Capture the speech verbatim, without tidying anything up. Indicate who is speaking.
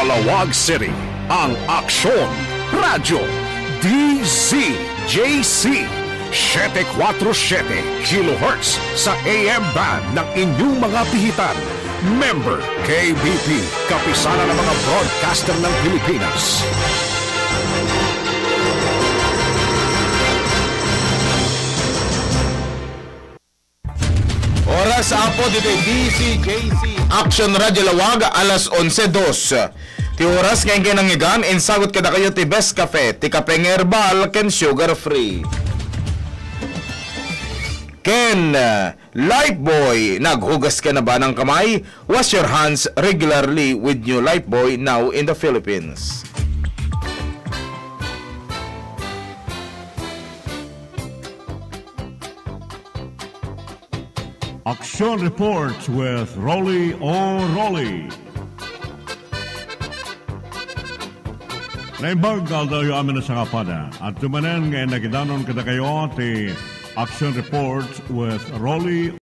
Speaker 1: sa Laoag City, ang Aksyon Radyo D Z J C seven four seven kilohertz sa A M band ng inyong mga pihitan. Member K B P, kapisanan ng mga broadcaster ng Pilipinas.
Speaker 2: Oras apo dito D Z J C Aksyon Radyo Laoag alas onse dos. Ti oras ngayon kayo nangigan, insagot kada kayo ti best cafe, ti kapeng herbal, ken sugar free. Ken, Lifebuoy, naghugas ka na ba ng kamay? Wash your hands regularly with new Lifebuoy now in the Philippines.
Speaker 3: Aksyon Reports with Rolly o Rolly. Naimbagal tayo amin na sa kapada. At tumanen ngayon nagidanon kada kayo ti Aksyon Reports with Rolly